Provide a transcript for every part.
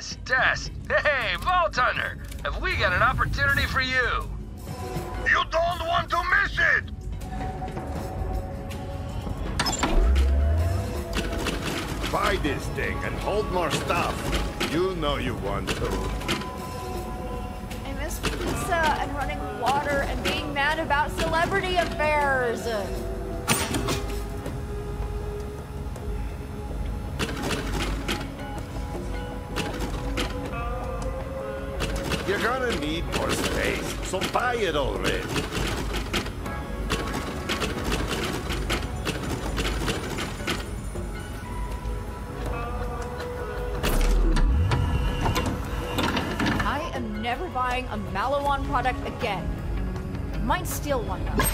Test. Hey, Vault Hunter, have we got an opportunity for you? You don't want to miss it! Buy this thing and hold more stuff. You know you want to. I miss pizza and running water and being mad about celebrity affairs. You're gonna need more space, so buy it already. I am never buying a Malawan product again. Might steal one though.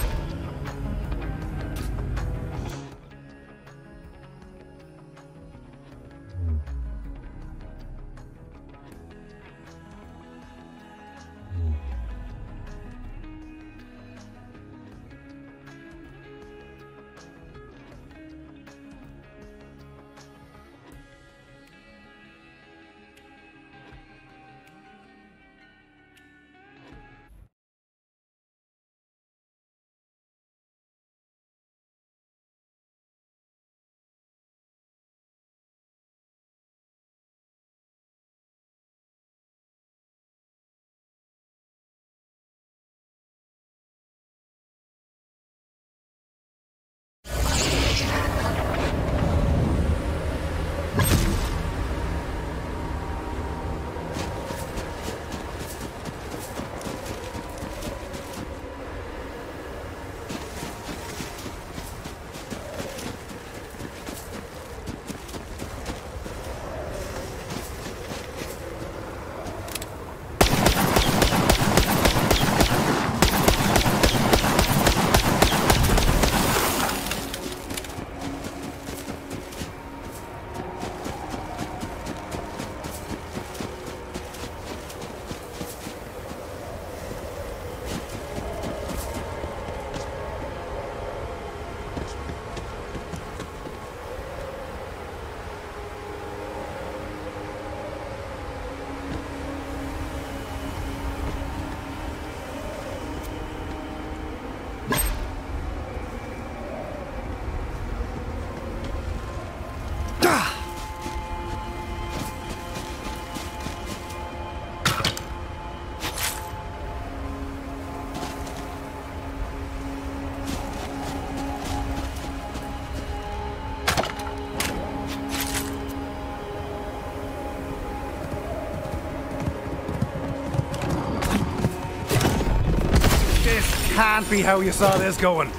Can't be how you saw this going.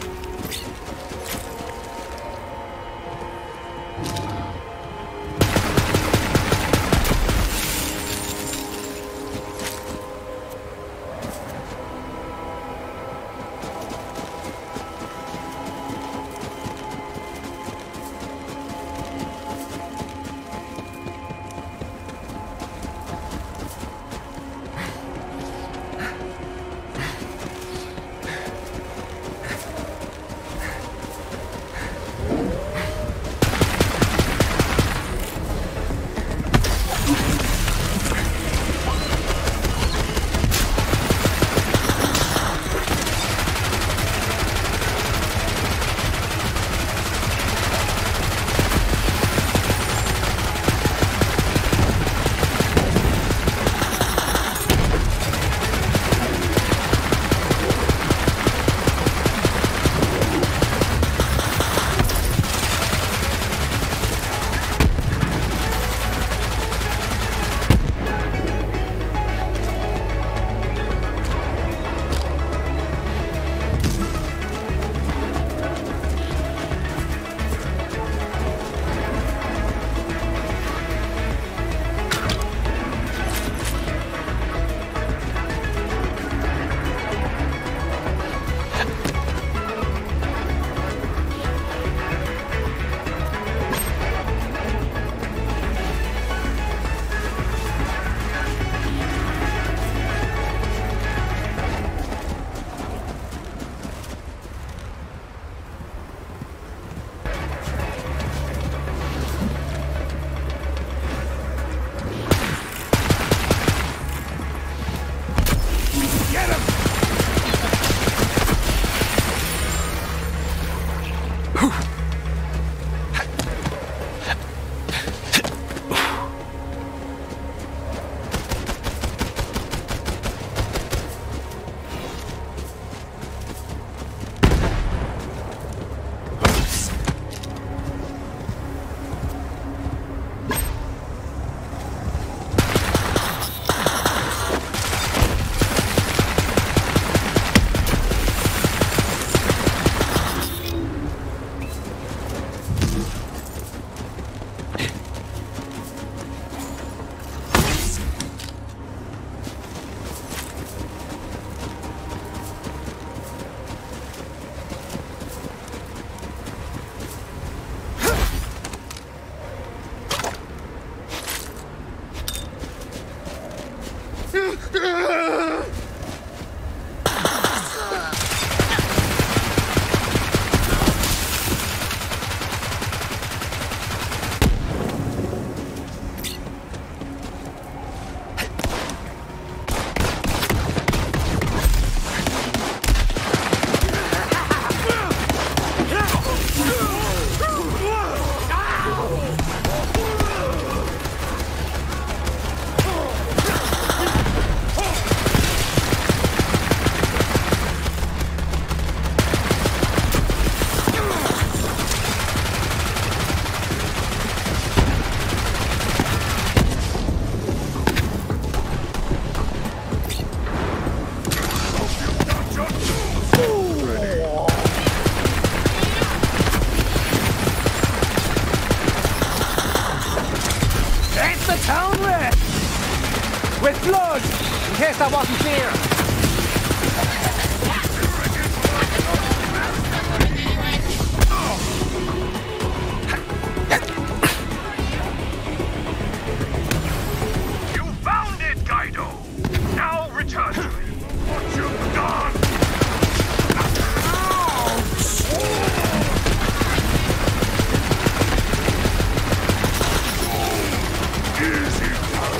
With blood! In case that wasn't clear! You found it, Guido! Now return to me! What you've done! Easy!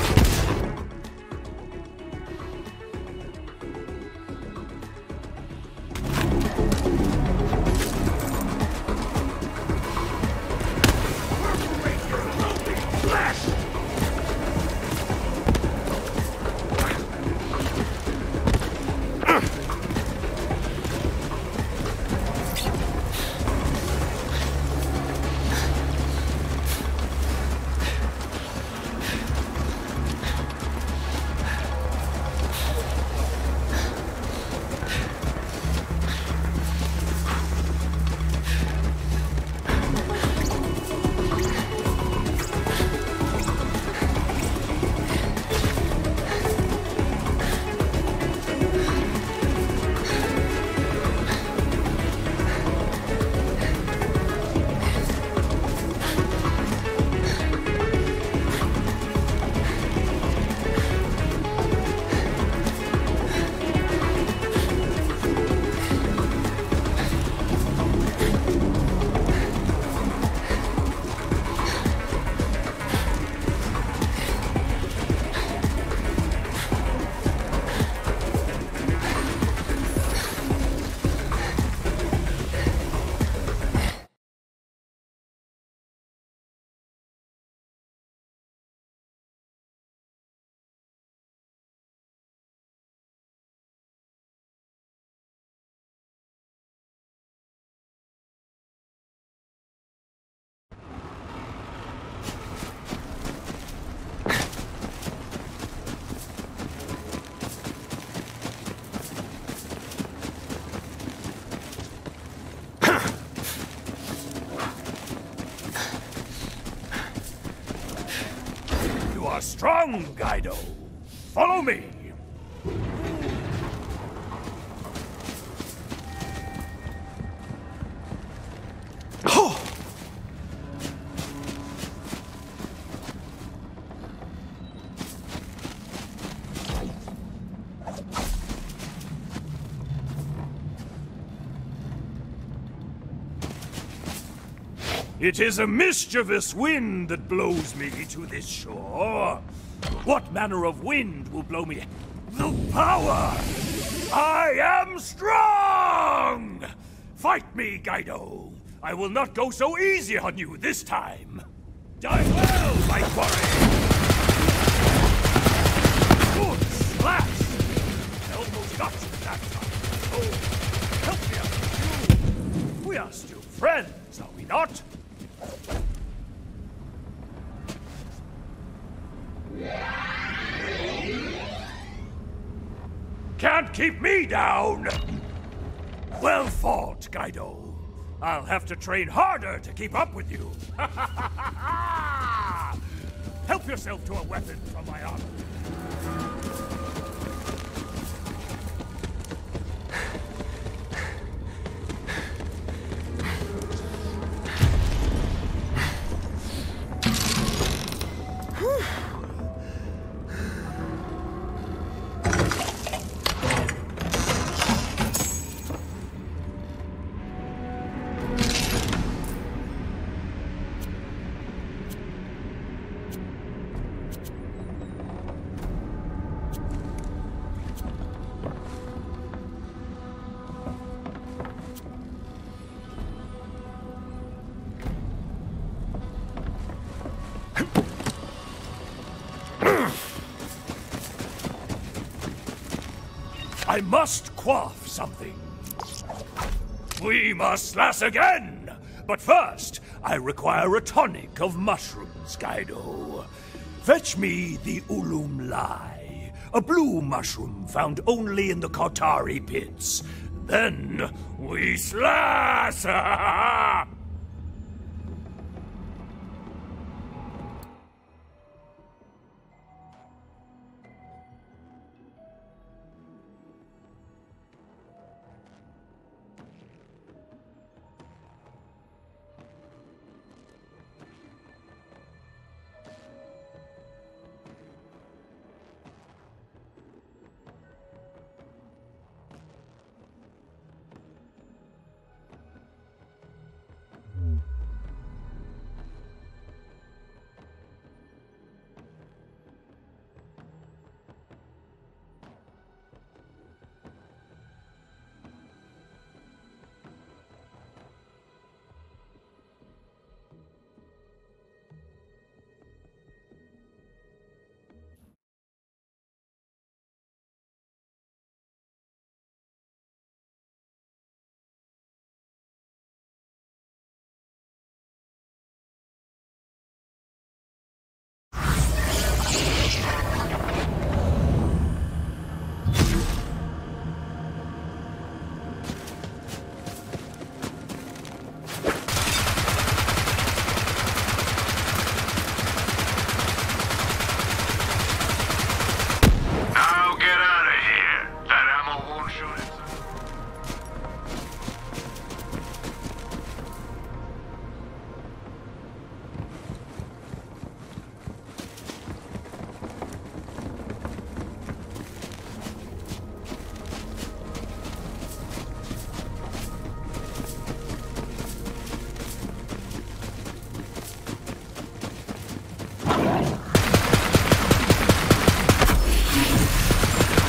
Strong, Guido. Follow me. It is a mischievous wind that blows me to this shore. What manner of wind will blow me? The power! I am strong! Fight me, Guido. I will not go so easy on you this time. Die well, my quarry! Good slash! Almost got you that time. Oh, help me out with you. We are still friends, are we not? Can't keep me down! Well fought, Guido. I'll have to train harder to keep up with you. Help yourself to a weapon from my armor. I must quaff something. We must lass again! But first, I require a tonic of mushrooms, Kaido. Fetch me the Ulum Lai, a blue mushroom found only in the Kotari pits. Then we slash!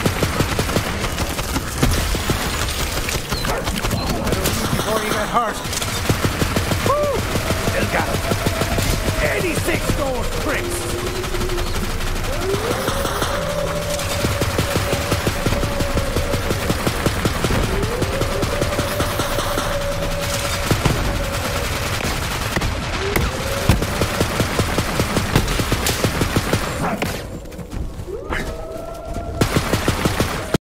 Before you get hurt.